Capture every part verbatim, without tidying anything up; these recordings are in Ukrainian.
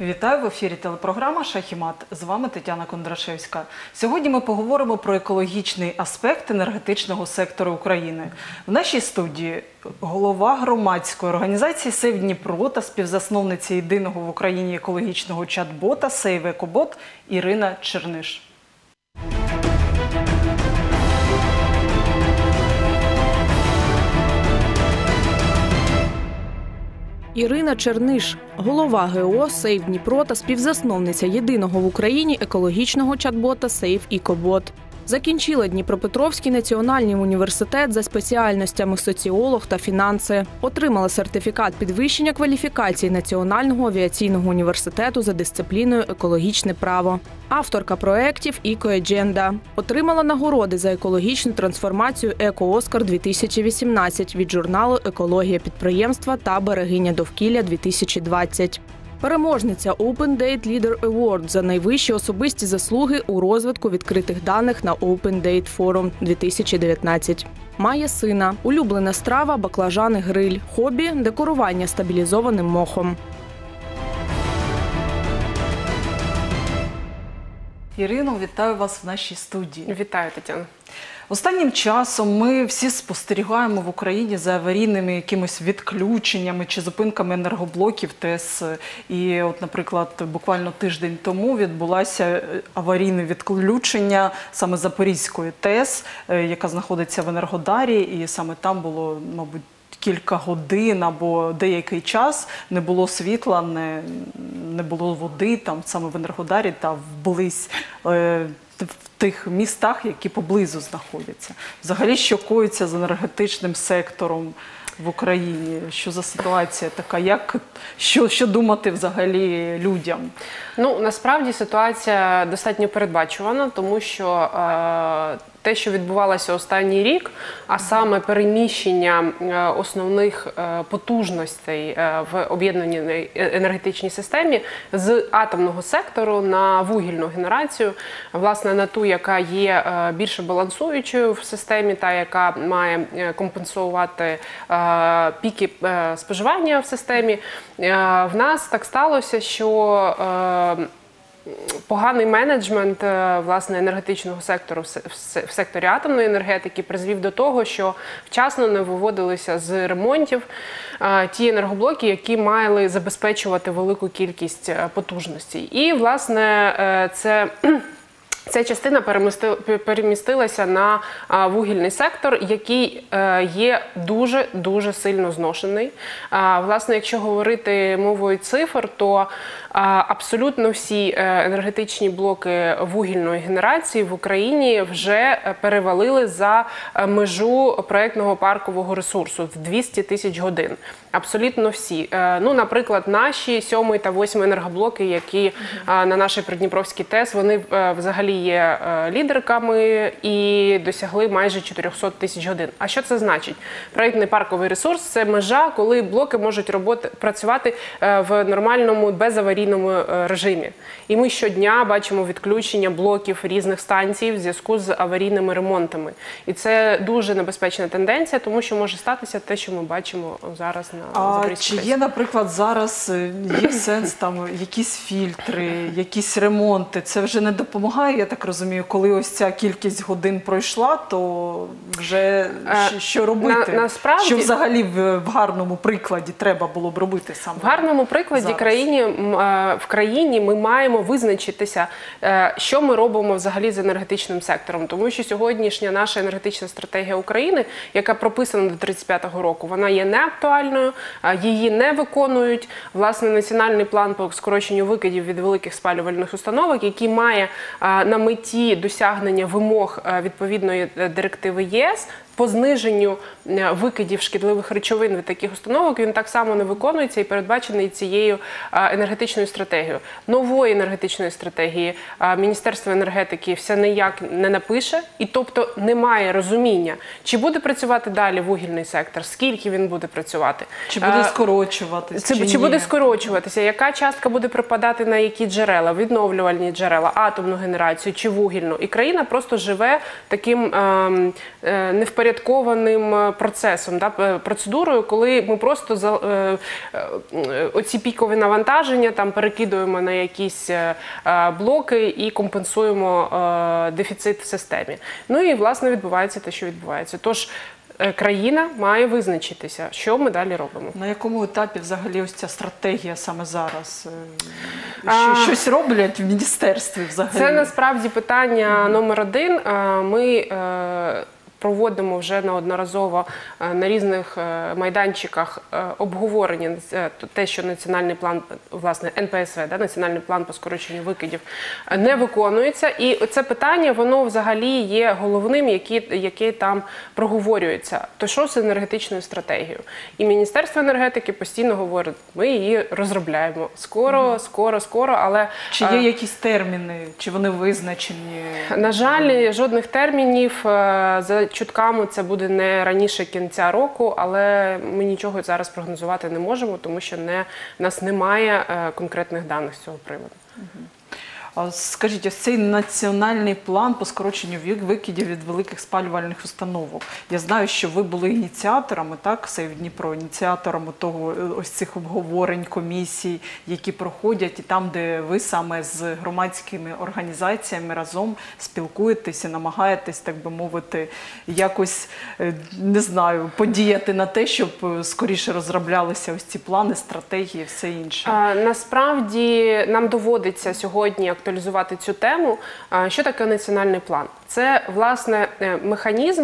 Вітаю, в ефірі телепрограма «Шах і мат». З вами Тетяна Кондрашевська. Сьогодні ми поговоримо про екологічний аспект енергетичного сектору України. В нашій студії голова громадської організації «Сейв Дніпро» та співзасновниця єдиного в Україні екологічного чат-бота «Сейв Екобот» Ірина Черниш. Ірина Черниш – голова ГО «Сейв Дніпро» та співзасновниця єдиного в Україні екологічного чат-бота «Сейв Екобот». Закінчила Дніпропетровський національний університет за спеціальностями соціолог та фінанси. Отримала сертифікат підвищення кваліфікації Національного авіаційного університету за дисципліною «Екологічне право». Авторка проєктів «Еко-Едженда». Отримала нагороди за екологічну трансформацію «Еко-Оскар-дві тисячі вісімнадцять» від журналу «Екологія підприємства» та «Берегиня довкілля-дві тисячі двадцять». Переможниця Open Data Leader Award за найвищі особисті заслуги у розвитку відкритих даних на Open Data Forum дві тисячі дев'ятнадцять. Має сина. Улюблена страва – баклажани-гриль. Хобі – декорування стабілізованим мохом. Ірино, вітаю вас в нашій студії. Вітаю, Тетяна. Останнім часом ми всі спостерігаємо в Україні за аварійними якимись відключеннями чи зупинками енергоблоків ТЕС. І от, наприклад, буквально тиждень тому відбулося аварійне відключення саме Запорізької ТЕС, яка знаходиться в Енергодарі, і саме там було, мабуть, кілька годин або деякий час не було світла, не, не було води там саме в Енергодарі та вблизь е, в тих містах, які поблизу знаходяться. Взагалі, що коїться з енергетичним сектором в Україні? Що за ситуація така? Як, що, що думати взагалі людям? Ну, насправді ситуація достатньо передбачувана, тому що е, те, що відбувалося останній рік, а саме переміщення основних потужностей в об'єднаній енергетичній системі з атомного сектору на вугільну генерацію, власне, на ту, яка є більше балансуючою в системі, та яка має компенсувати піки споживання в системі, в нас так сталося, що поганий менеджмент, власне, енергетичного сектору в секторі атомної енергетики призвів до того, що вчасно не виводилися з ремонтів ті енергоблоки, які мали забезпечувати велику кількість потужностей. І, власне, це... Ця частина перемістилася на вугільний сектор, який є дуже-дуже сильно зношений. Власне, якщо говорити мовою цифр, то абсолютно всі енергетичні блоки вугільної генерації в Україні вже перевалили за межу проєктного паркового ресурсу в двісті тисяч годин. Абсолютно всі. Ну, наприклад, наші сьомий та восьмий енергоблоки, які на нашій Придніпровській ТЕС, вони взагалі є лідерками і досягли майже чотирьохсот тисяч годин. А що це значить? Проєктний парковий ресурс – це межа, коли блоки можуть роботи, працювати в нормальному, безаварійному режимі. І ми щодня бачимо відключення блоків різних станцій в зв'язку з аварійними ремонтами. І це дуже небезпечна тенденція, тому що може статися те, що ми бачимо зараз на А чи є, наприклад, зараз є сенс там якісь фільтри, якісь ремонти? Це вже не допомагає, я так розумію, коли ось ця кількість годин пройшла, то вже що робити? На, насправді, що взагалі в, в гарному прикладі треба було б робити саме в гарному прикладі країні, в країні ми маємо визначитися, що ми робимо взагалі з енергетичним сектором. Тому що сьогоднішня наша енергетична стратегія України, яка прописана до тридцять п'ятого року, вона є неактуальною, її не виконують. Власне, національний план по скороченню викидів від великих спалювальних установок, який має на меті досягнення вимог відповідної директиви ЄС, по зниженню викидів шкідливих речовин від таких установок, він так само не виконується і передбачений цією енергетичною стратегією. Нової енергетичної стратегії Міністерство енергетики все ніяк не напише, і тобто немає розуміння, чи буде працювати далі вугільний сектор, скільки він буде працювати. Чи буде скорочуватися, чи, чи буде скорочуватися, яка частка буде припадати на які джерела, відновлювальні джерела, атомну генерацію чи вугільну. І країна просто живе таким е, невпорядкованим упорядкованим процесом, да, процедурою, коли ми просто за, е, е, оці пікові навантаження там перекидуємо на якісь е, блоки і компенсуємо е, дефіцит в системі. Ну і, власне, відбувається те, що відбувається. Тож, країна має визначитися, що ми далі робимо. На якому етапі взагалі ось ця стратегія саме зараз? Що, щось роблять в міністерстві взагалі? Це насправді питання mm-hmm. номер один. Ми проводимо вже неодноразово на різних майданчиках обговорення те, що національний план, власне, ен пе ес ве, да, національний план по скороченню викидів, не виконується. І це питання, воно взагалі є головним, яке, яке там проговорюється. То що з енергетичною стратегією? І Міністерство енергетики постійно говорить, ми її розробляємо. Скоро, mm-hmm. скоро, скоро, але... Чи є якісь терміни? Чи вони визначені? На жаль, жодних термінів. За чутками це буде не раніше кінця року, але ми нічого зараз прогнозувати не можемо, тому що не, в нас немає е, конкретних даних з цього приводу. Скажіть, ось цей національний план по скороченню викидів від великих спалювальних установок. Я знаю, що ви були ініціаторами, так, Сейв Дніпро, ініціаторами того, ось цих обговорень, комісій, які проходять, і там, де ви саме з громадськими організаціями разом спілкуєтеся, намагаєтесь, так би мовити, якось, не знаю, подіяти на те, щоб скоріше розроблялися ось ці плани, стратегії, все інше. А, насправді, нам доводиться сьогодні актуалізувати цю тему. Що таке національний план? Це, власне, механізм,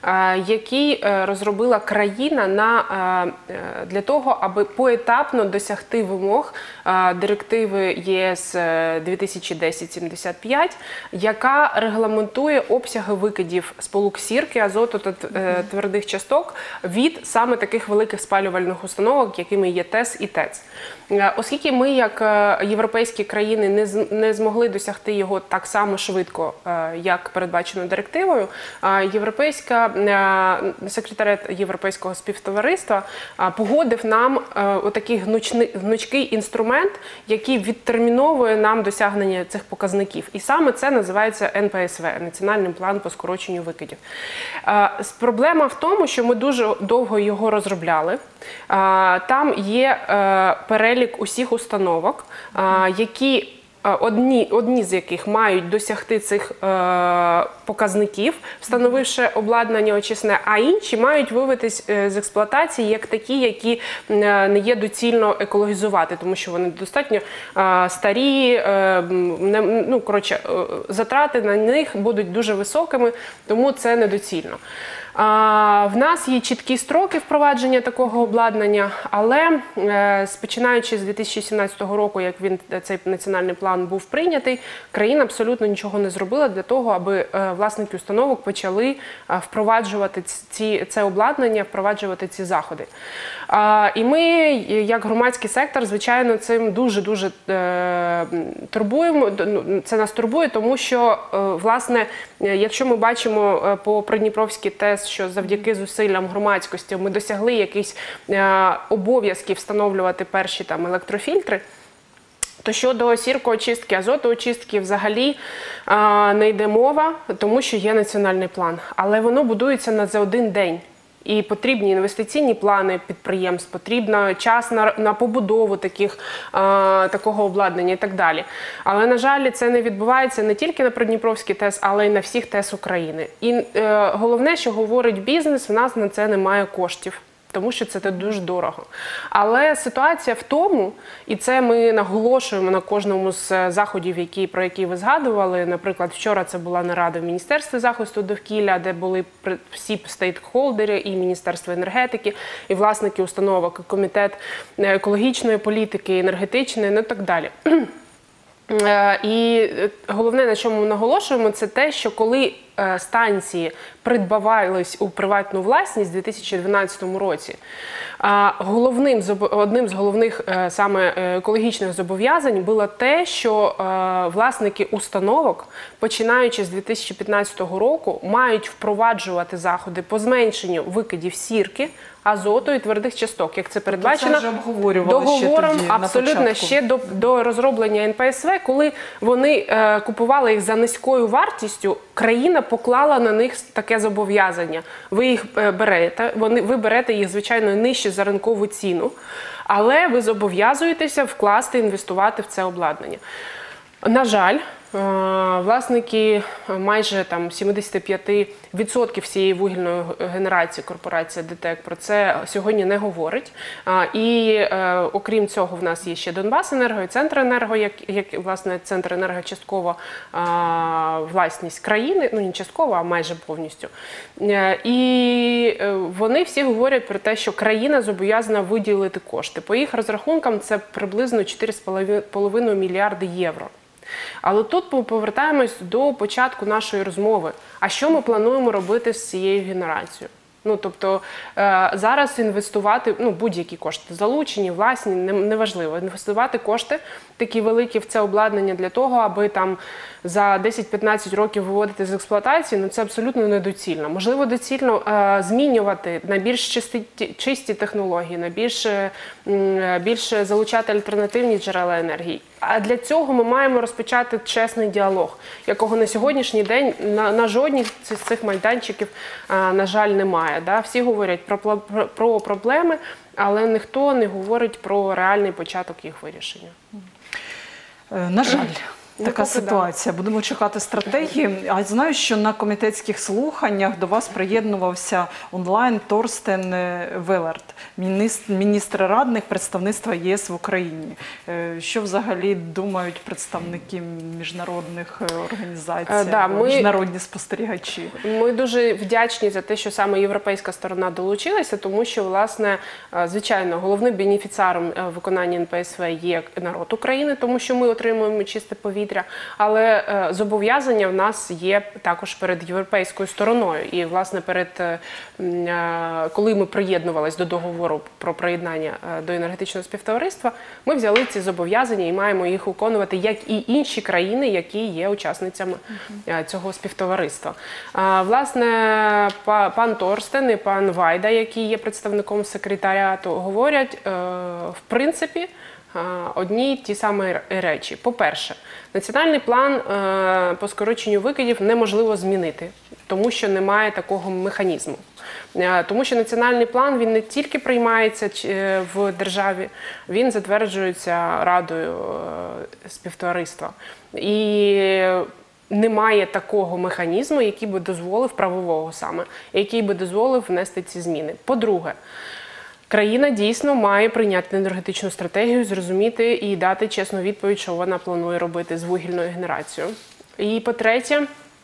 який розробила країна на, для того, аби поетапно досягти вимог директиви є ес дві тисячі десять сімдесят п'ять, яка регламентує обсяги викидів сполук сірки, азоту та твердих часток від саме таких великих спалювальних установок, якими є ТЕС і ТЕЦ. Оскільки ми, як європейські країни, не змогли досягти його так само швидко, як передбачено директивою, європейська, секретаріат Європейського співтовариства погодив нам отакий гнучкий інструмент, який відтерміновує нам досягнення цих показників. І саме це називається ен пе ес ве – Національний план по скороченню викидів. Проблема в тому, що ми дуже довго його розробляли. Там є перелік усіх установок, які Одні, одні з яких мають досягти цих е, показників, встановивши обладнання очисне, а інші мають вивитись з експлуатації як такі, які не є доцільно екологізувати, тому що вони достатньо е, старі, е, не, ну, коротше, е, затрати на них будуть дуже високими, тому це недоцільно. А, в нас є чіткі строки впровадження такого обладнання, але е, починаючи з дві тисячі сімнадцятого року, як він, цей національний план був прийнятий, країна абсолютно нічого не зробила для того, аби е, власники установок почали е, впроваджувати ці, це обладнання, впроваджувати ці заходи. А, і ми, як громадський сектор, звичайно, цим дуже-дуже е, турбуємо, це нас турбує, тому що, е, власне, якщо ми бачимо по Придніпровській ТЕС, що завдяки зусиллям громадськості ми досягли якихось е, обов'язків встановлювати перші там електрофільтри, то щодо сіркоочистки, азотоочистки взагалі е, не йде мова, тому що є національний план. Але воно будується на за один день. І потрібні інвестиційні плани підприємств, потрібно час на, на побудову таких, а, такого обладнання і так далі. Але, на жаль, це не відбувається не тільки на Придніпровській ТЕС, але й на всіх ТЕС України. І е, головне, що говорить бізнес, в нас на це немає коштів. Тому що це дуже дорого. Але ситуація в тому, і це ми наголошуємо на кожному з заходів, які, про які ви згадували. Наприклад, вчора це була нарада в Міністерстві захисту довкілля, де були всі стейкхолдери, і Міністерство енергетики, і власники установок, і Комітет екологічної політики, енергетичної, ну і так далі. І головне, на чому ми наголошуємо, це те, що коли станції придбавались у приватну власність у дві тисячі дванадцятому році, головним, одним з головних саме екологічних зобов'язань було те, що власники установок, починаючи з дві тисячі п'ятнадцятого року, мають впроваджувати заходи по зменшенню викидів сірки, азоту і твердих часток, як це передбачено це вже обговорювали ще договором, тоді, на абсолютно початку. ще до, до розроблення ен пе ес ве, коли вони е, купували їх за низькою вартістю, країна поклала на них таке зобов'язання. Ви їх е, берете, вони, ви берете їх, звичайно, нижче за ринкову ціну, але ви зобов'язуєтеся вкласти, інвестувати в це обладнання. На жаль, власники майже там сімдесят п'ять відсотків всієї вугільної генерації корпорація ДТЕК про це сьогодні не говорить. І окрім цього в нас є ще Донбасенерго і Центренерго, як, як власне Центренерго частково власність країни, ну не частково, а майже повністю. І вони всі говорять про те, що країна зобов'язана виділити кошти. По їх розрахункам це приблизно чотири з половиною мільярди євро. Але тут ми повертаємось до початку нашої розмови. А що ми плануємо робити з цією генерацією? Ну, тобто, е, зараз інвестувати, ну, будь-які кошти, залучені, власні, неважливо, інвестувати кошти такі великі в це обладнання для того, аби там за десять-п'ятнадцять років виводити з експлуатації, ну, це абсолютно недоцільно. Можливо, доцільно е, змінювати на більш чисті, чисті технології, на більш, е, більш залучати альтернативні джерела енергії. А для цього ми маємо розпочати чесний діалог, якого на сьогоднішній день на, на жодній з цих майданчиків, а, на жаль, немає. Да? Всі говорять про, про, про проблеми, але ніхто не говорить про реальний початок їх вирішення. На жаль. Ну, така поки ситуація. Да. Будемо чекати стратегії. А знаю, що на комітетських слуханнях до вас приєднувався онлайн Торстен Велерт, міністр, міністр радник представництва ЄС в Україні. Що взагалі думають представники міжнародних організацій, да, ми, міжнародні спостерігачі? Ми дуже вдячні за те, що саме європейська сторона долучилася, тому що, власне, звичайно, головним бенефіціаром виконання ен пе ес ве є народ України, тому що ми отримуємо чисте повітря. Але е, зобов'язання в нас є також перед європейською стороною. І, власне, перед, е, коли ми приєднувалися до договору про приєднання е, до енергетичного співтовариства, ми взяли ці зобов'язання і маємо їх виконувати, як і інші країни, які є учасницями е, цього співтовариства. Е, власне, па, пан Торстен і пан Вайда, які є представником секретаріату, говорять, е, в принципі, одні й ті самі речі. По-перше, національний план по скороченню викидів неможливо змінити, тому що немає такого механізму. Тому що національний план, він не тільки приймається в державі, він затверджується Радою співтовариства. І немає такого механізму, який би дозволив, правового саме, який би дозволив внести ці зміни. По-друге, країна дійсно має прийняти енергетичну стратегію, зрозуміти і дати чесну відповідь, що вона планує робити з вугільною генерацією. І по-третє,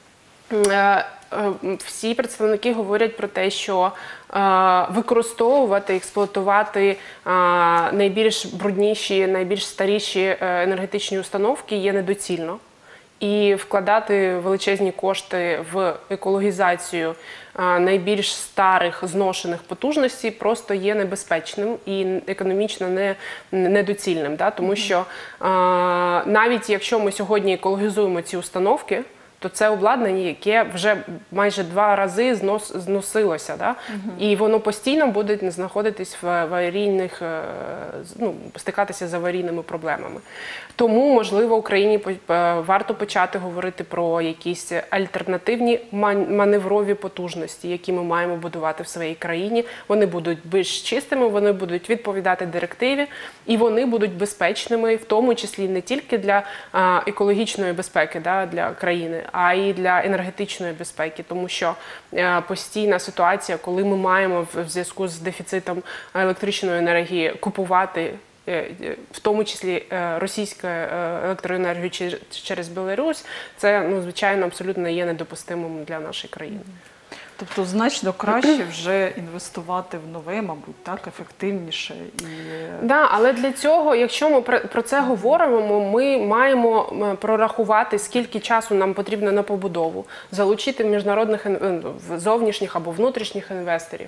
всі представники говорять про те, що використовувати, експлуатувати найбільш брудніші, найбільш старіші енергетичні установки є недоцільно. І вкладати величезні кошти в екологізацію найбільш старих зношених потужностей просто є небезпечним і економічно не, недоцільним. Да? Тому що навіть якщо ми сьогодні екологізуємо ці установки, то це обладнання, яке вже майже два рази знос, зносилося. Да? Угу. І воно постійно буде знаходитись в аварійних, ну, стикатися з аварійними проблемами. Тому, можливо, Україні варто почати говорити про якісь альтернативні маневрові потужності, які ми маємо будувати в своїй країні. Вони будуть більш чистими, вони будуть відповідати директиві, і вони будуть безпечними, в тому числі не тільки для а, екологічної безпеки, да, для країни, а й для енергетичної безпеки, тому що а, постійна ситуація, коли ми маємо в зв'язку з дефіцитом електричної енергії купувати, в тому числі російську електроенергію через Білорусь, це, ну, звичайно, абсолютно є недопустимим для нашої країни. Тобто значно краще вже інвестувати в нове, мабуть, так, ефективніше. І... Да, але для цього, якщо ми про це говоримо, ми маємо прорахувати, скільки часу нам потрібно на побудову, залучити міжнародних, зовнішніх або внутрішніх інвесторів.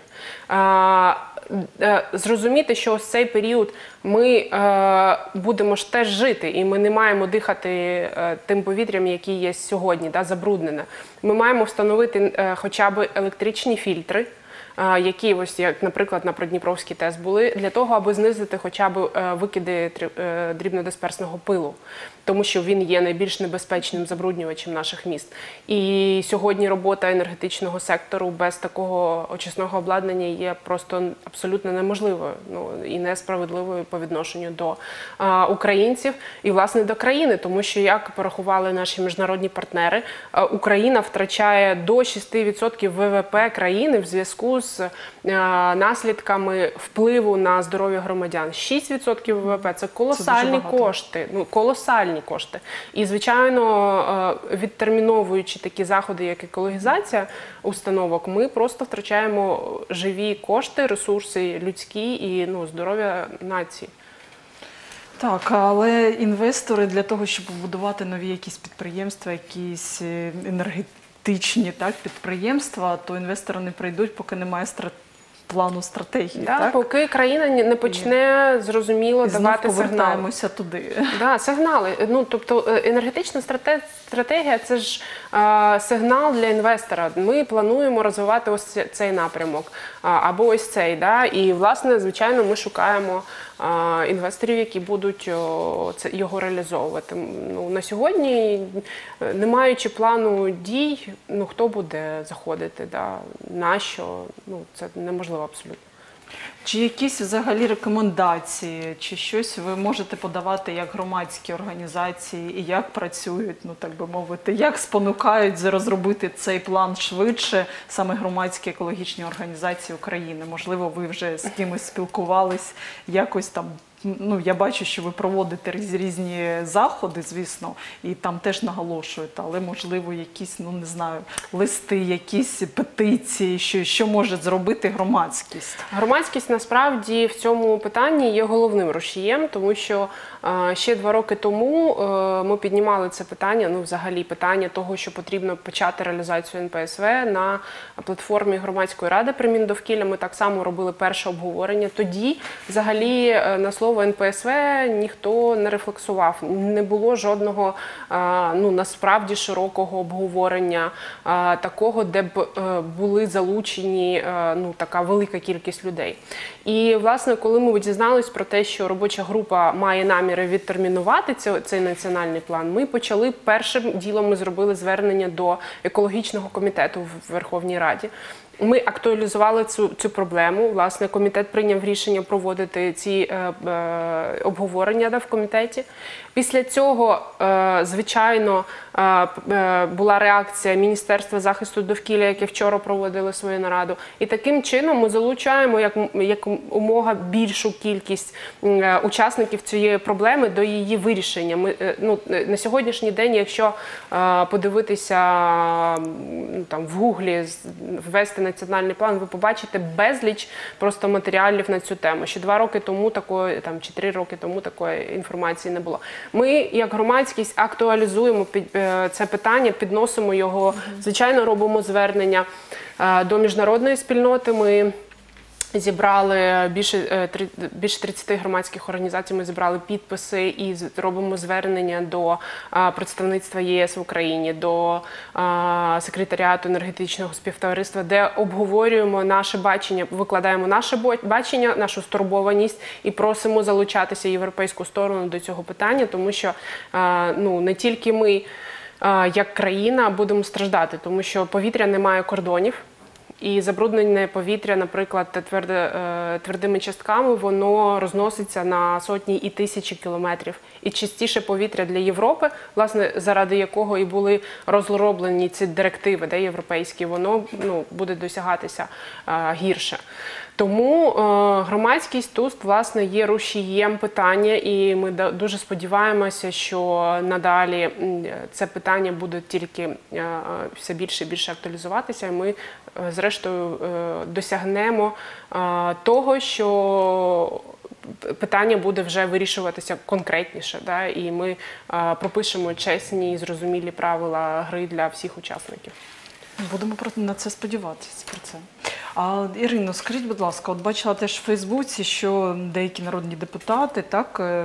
Зрозуміти, що ось цей період ми е, будемо ж теж жити, і ми не маємо дихати е, тим повітрям, яке є сьогодні, да, забруднене. Ми маємо встановити е, хоча б електричні фільтри, які ось як, наприклад, на Придніпровський ТЕС були для того, аби знизити хоча б викиди дрібнодисперсного пилу, тому що він є найбільш небезпечним забруднювачем наших міст. І сьогодні робота енергетичного сектору без такого очисного обладнання є просто абсолютно неможливою, ну, і несправедливою по відношенню до а, українців і, власне, до країни, тому що, як порахували наші міжнародні партнери, а, Україна втрачає до шести відсотків ВВП країни в зв'язку з а, наслідками впливу на здоров'я громадян. шість відсотків ВВП – це колосальні це кошти, ну, колосальні кошти. І, звичайно, відтерміновуючи такі заходи, як екологізація установок, ми просто втрачаємо живі кошти, ресурси людські і, ну, здоров'я нації. Так, але інвестори для того, щоб побудувати нові якісь підприємства, якісь енергетичні, так, підприємства, то інвестори не прийдуть, поки немає стратегії. Плану стратегії, да, так? Поки країна не почне зрозуміло і давати сигнали. повертаємося туди. Да, сигнали. Ну, тобто енергетична стратегія – це ж а, сигнал для інвестора. Ми плануємо розвивати ось цей напрямок, а, або ось цей. Да? І, власне, звичайно, ми шукаємо а, інвесторів, які будуть о, це, його реалізовувати. Ну, на сьогодні, не маючи плану дій, ну, хто буде заходити, да? На що? Ну, це неможливо абсолютно. Чи якісь взагалі рекомендації, чи щось ви можете подавати як громадські організації і як працюють, ну так би мовити, як спонукають розробити цей план швидше саме громадські екологічні організації України? Можливо, ви вже з кимось спілкувались, якось там. Ну, я бачу, що ви проводите різні заходи, звісно, і там теж наголошуєте, але, можливо, якісь, ну, не знаю, листи, якісь петиції, що, що може зробити громадськість? Громадськість, насправді, в цьому питанні є головним рушієм, тому що е, ще два роки тому е, ми піднімали це питання, ну, взагалі, питання того, що потрібно почати реалізацію ен пе ес ве на платформі Громадської ради при Міндовкілля. Ми так само робили перше обговорення. Тоді, взагалі, на слово ен пе ес ве ніхто не рефлексував, не було жодного, ну, насправді широкого обговорення такого, де б були залучені, ну, така велика кількість людей. І, власне, коли ми дізнались про те, що робоча група має наміри відтермінувати цей національний план, ми почали, першим ділом ми зробили звернення до екологічного комітету в Верховній Раді. Ми актуалізували цю, цю проблему. Власне, комітет прийняв рішення проводити ці е, е, обговорення, да, в комітеті. Після цього, е, звичайно, е, е, була реакція Міністерства захисту довкілля, яке вчора проводили свою нараду. І таким чином ми залучаємо як, як умога більшу кількість е, учасників цієї проблеми до її вирішення. Ми, е, ну, на сьогоднішній день, якщо е, подивитися ну, там, в Гуглі, ввести національний план, ви побачите безліч просто матеріалів на цю тему. Ще два роки тому такої, там, чи три роки тому такої інформації не було. Ми, як громадськість, актуалізуємо це питання, підносимо його, звичайно, робимо звернення до міжнародної спільноти. Ми зібрали більше, більше тридцяти громадських організацій, ми зібрали підписи і робимо звернення до представництва є ес в Україні, до секретаріату енергетичного співтовариства, де обговорюємо наше бачення, викладаємо наше бачення, нашу стурбованість і просимо залучатися європейську сторону до цього питання, тому що, ну, не тільки ми, як країна, будемо страждати, тому що повітря не має кордонів. І забруднене повітря, наприклад, тверде, твердими частками, воно розноситься на сотні і тисячі кілометрів. І чистіше повітря для Європи, власне, заради якого і були розроблені ці директиви, де європейські, воно, ну, буде досягатися а, гірше. Тому е, громадськість тут, власне, є рушієм питання, і ми дуже сподіваємося, що надалі це питання буде тільки е, все більше і більше актуалізуватися, і ми, е, зрештою, е, досягнемо е, того, що питання буде вже вирішуватися конкретніше, да? І ми е, пропишемо чесні і зрозумілі правила гри для всіх учасників. Будемо на це сподіватися, про це. А, Ірино, скажіть, будь ласка, от бачила теж в Фейсбуці, що деякі народні депутати так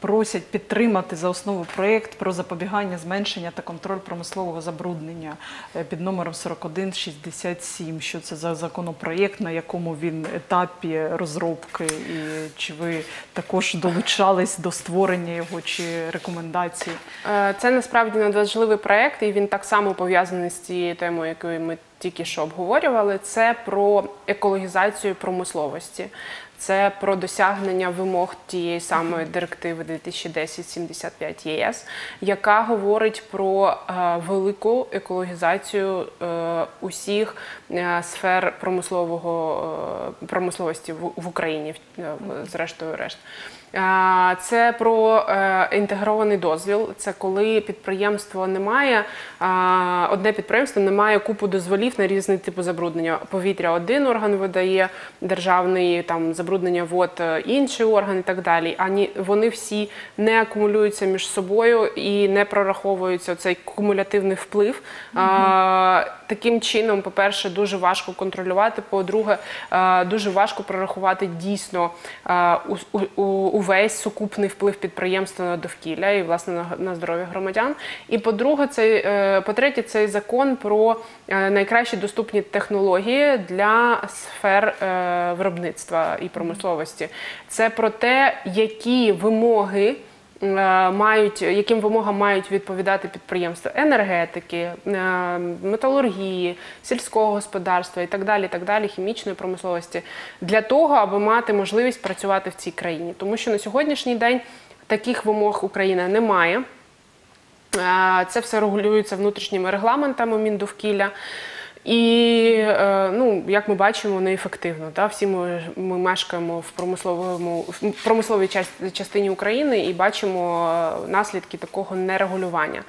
просять підтримати за основу проєкт про запобігання, зменшення та контроль промислового забруднення під номером сорок один шістдесят сім. Що це за законопроєкт, на якому він етапі розробки, і чи ви також долучались до створення його, чи рекомендацій? Це насправді надважливий проєкт, і він так само пов'язаний з цією темою, якою ми тільки що обговорювали. Це про екологізацію промисловості. Це про досягнення вимог тієї самої директиви дві тисячі десять сімдесят п'ять ЄС, яка говорить про е, велику екологізацію е, усіх е, сфер промислового, е, промисловості в, в Україні, е, зрештою решт. Е, це про е, інтегрований дозвіл. Це коли підприємство не має, е, одне підприємство не має купу дозволів на різні типи забруднення. Повітря один орган видає, державний, там, забруднення вод інший орган і так далі. Ані вони всі не акумулюються між собою і не прораховується цей кумулятивний вплив. Mm-hmm. А, таким чином, по-перше, дуже важко контролювати, по-друге, дуже важко прорахувати дійсно а, у, у, увесь сукупний вплив підприємства на довкілля і, власне, на, на здоров'я громадян. І, по-друге, цей, по-третє, цей закон про найкращі доступні технології для сфер виробництва і промисловості. Це про те, які вимоги мають, яким вимогам мають відповідати підприємства енергетики, металургії, сільського господарства і так далі, і так далі, хімічної промисловості, для того, аби мати можливість працювати в цій країні. Тому що на сьогоднішній день таких вимог Україна не має. Це все регулюється внутрішніми регламентами Міндовкілля. І, ну, як ми бачимо, неефективно. Да? Всі ми, ми мешкаємо в, промисловому, в промисловій частині України і бачимо наслідки такого нерегулювання.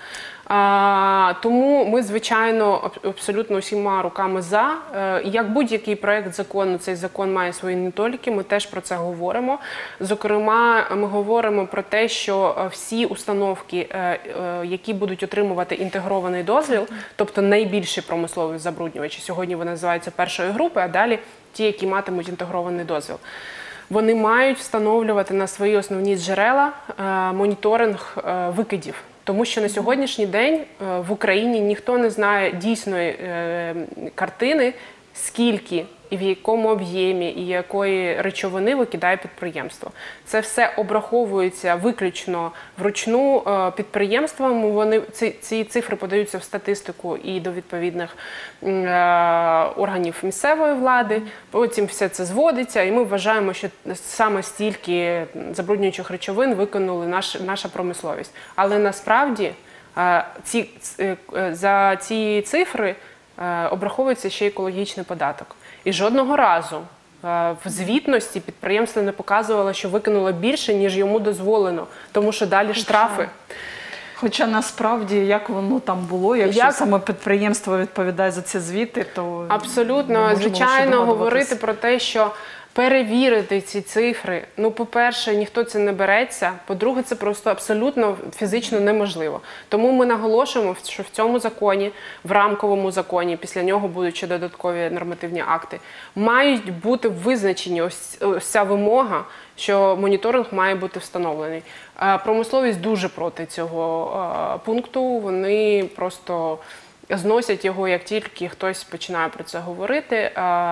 А, тому ми, звичайно, абсолютно всіма руками за. Як будь-який проєкт закону, цей закон має свої недоліки, ми теж про це говоримо. Зокрема, ми говоримо про те, що всі установки, які будуть отримувати інтегрований дозвіл, тобто найбільші промислові забруднювачі, сьогодні вони називаються першої групи, а далі ті, які матимуть інтегрований дозвіл, вони мають встановлювати на свої основні джерела моніторинг викидів. Тому що на сьогоднішній день в Україні ніхто не знає дійсної картини, скільки і в якому об'ємі, і якої речовини викидає підприємство. Це все обраховується виключно вручну підприємствами. Вони, ці, ці цифри подаються в статистику і до відповідних е, органів місцевої влади. Потім все це зводиться, і ми вважаємо, що саме стільки забруднюючих речовин виконали наш, наша промисловість. Але насправді е, ці, е, за ці цифри е, обраховується ще екологічний податок. І жодного разу в звітності підприємство не показувало, що викинуло більше, ніж йому дозволено, тому що далі штрафи. Хоча насправді, як воно там було, якщо як... саме підприємство відповідає за ці звіти, то... Абсолютно, звичайно, говорити про те, що перевірити ці цифри, ну, по-перше, ніхто це не береться, по-друге, це просто абсолютно фізично неможливо. Тому ми наголошуємо, що в цьому законі, в рамковому законі, після нього будуть ще додаткові нормативні акти, мають бути визначені ось, ось ця вимога, що моніторинг має бути встановлений. Промисловість дуже проти цього пункту, вони просто зносять його, як тільки хтось починає про це говорити.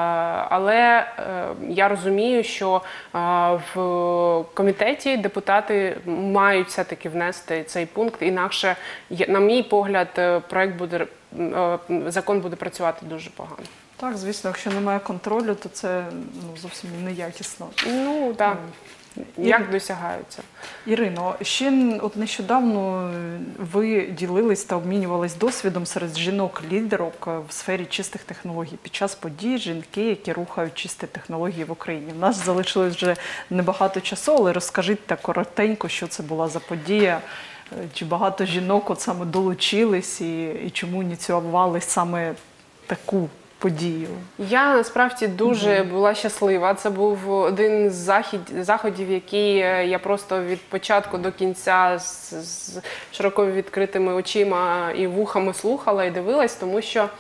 Але я розумію, що в комітеті депутати мають все-таки внести цей пункт, інакше, на мій погляд, проект буде, закон буде працювати дуже погано. Так, звісно, якщо немає контролю, то це, ну, зовсім неякісно. Ну, так. Як Ір... досягаються? Ірино, ще от нещодавно ви ділились та обмінювались досвідом серед жінок-лідерок в сфері чистих технологій. Під час подій жінки, які рухають чисті технології в Україні. В нас залишилось вже небагато часу, але розкажіть так коротенько, що це була за подія. Чи багато жінок от саме долучились і, і чому ініціювали саме таку подію? Я насправді дуже mm-hmm. була щаслива. Це був один з захід, заходів, який я просто від початку до кінця з, з широко відкритими очима і вухами слухала і дивилась, тому що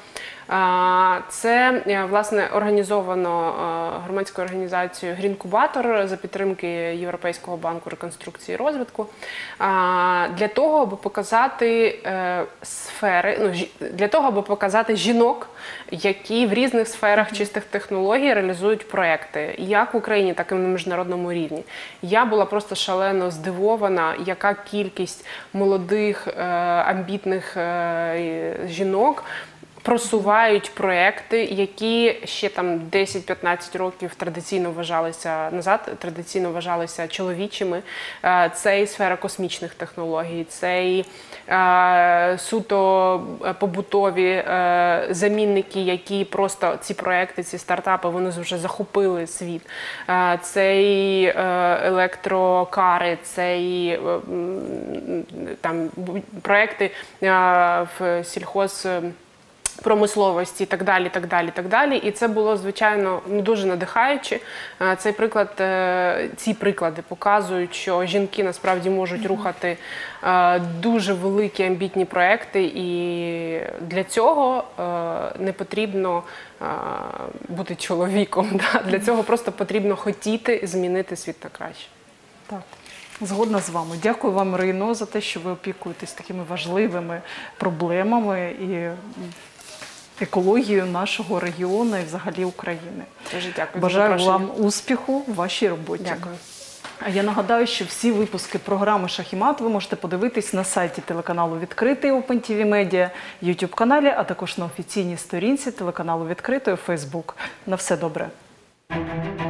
Це, власне, організовано громадською організацією «Грінкубатор» за підтримки Європейського банку реконструкції і розвитку для того, аби показати сфери, ну, для того, аби показати жінок, які в різних сферах чистих технологій реалізують проекти, як в Україні, так і на міжнародному рівні. Я була просто шалено здивована, яка кількість молодих, амбітних жінок просувають проекти, які ще там десять-п'ятнадцять років традиційно вважалися назад, традиційно вважалися чоловічими. Це і сфера космічних технологій, це і е, суто побутові е, замінники, які просто ці проекти, ці стартапи, вони вже захопили світ. Е, це і е, електрокари, це і е, там проекти е, в сільхоз промисловості і так далі, так далі, так далі. І це було, звичайно, ну, дуже надихаюче. Цей приклад, ці приклади показують, що жінки насправді можуть рухати дуже великі амбітні проекти, і для цього не потрібно бути чоловіком. Для цього просто потрібно хотіти змінити світ на краще. Так. Згодна з вами. Дякую вам, Ірино, за те, що ви опікуєтесь такими важливими проблемами і екологією нашого регіону і взагалі України. Дуже дякую. Бажаю вам успіху в вашій роботі. Дякую. А я нагадаю, що всі випуски програми «Шах і мат» ви можете подивитись на сайті телеканалу «Відкритий» Open ті ві Media, YouTube-каналі, а також на офіційній сторінці телеканалу «Відкритий» у Facebook. На все добре.